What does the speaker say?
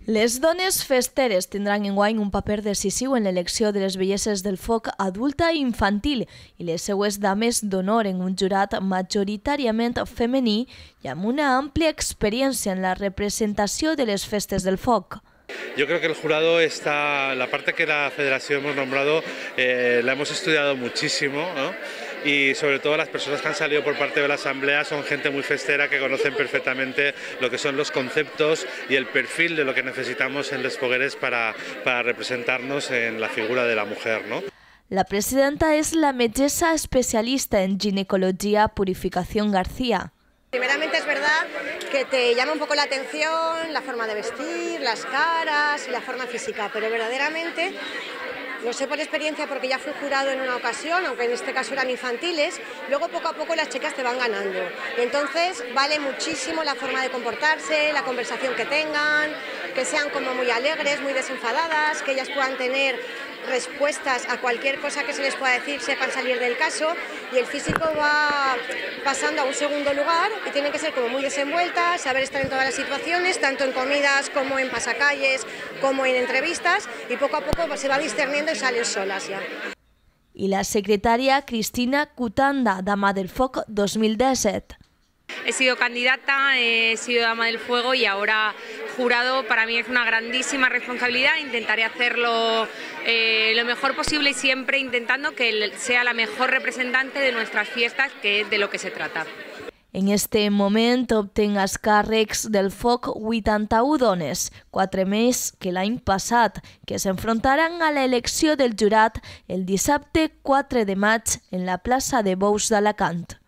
Les dones festeres tindran enguany un paper decisiu en l'elecció de les belleses del foc adulta i infantil i les seues dames d'honor en un jurat majoritàriament femení i amb una àmplia experiència en la representació de les festes del foc. Yo creo que el jurado está, la parte que la federación hemos nombrado, la hemos estudiado muchísimo, ¿no? Y sobre todo las personas que han salido por parte de la asamblea son gente muy festera que conocen perfectamente lo que son los conceptos y el perfil de lo que necesitamos en Les Fogueres para representarnos en la figura de la mujer, ¿no? La presidenta es la metgessa especialista en ginecología Purificación García. Primeramente es verdad que te llama un poco la atención la forma de vestir, las caras y la forma física, pero verdaderamente, lo sé por experiencia porque ya fui jurado en una ocasión, aunque en este caso eran infantiles, luego poco a poco las chicas te van ganando. Entonces vale muchísimo la forma de comportarse, la conversación que tengan, que sean como muy alegres, muy desenfadadas, que ellas puedan tener respuestas a cualquier cosa que se les pueda decir, sepan salir del caso, y el físico va pasando a un segundo lugar y tienen que ser como muy desenvueltas, saber estar en todas las situaciones, tanto en comidas como en pasacalles, como en entrevistas, y poco a poco se va discerniendo y salen solas ya. Y la secretaria Cristina Cutanda, Dama del Foc 2017. He sido candidata, he sido dama del fuego y ahora jurado. Para mí es una grandísima responsabilidad. Intentaré hacerlo lo mejor posible y siempre intentando que sea la mejor representante de nuestras fiestas, que es de lo que se trata. En este moment obtenc els càrrecs del foc 81 dones, 4 més que l'any passat, que s'enfrontaran a l'elecció del jurat el dissabte 4 de maig en la plaça de Bous d'Alacant.